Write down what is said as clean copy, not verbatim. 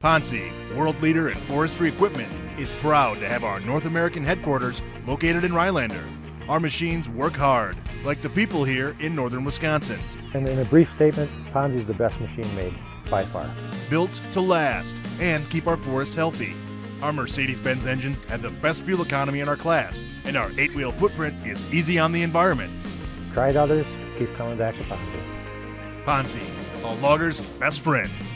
Ponsse, world leader in forestry equipment, is proud to have our North American headquarters located in Rhinelander. Our machines work hard, like the people here in northern Wisconsin. And in a brief statement, Ponsse is the best machine made, by far. Built to last and keep our forests healthy. Our Mercedes-Benz engines have the best fuel economy in our class, and our 8-wheel footprint is easy on the environment. Tried others, keep coming back to Ponsse. Ponsse, a logger's best friend.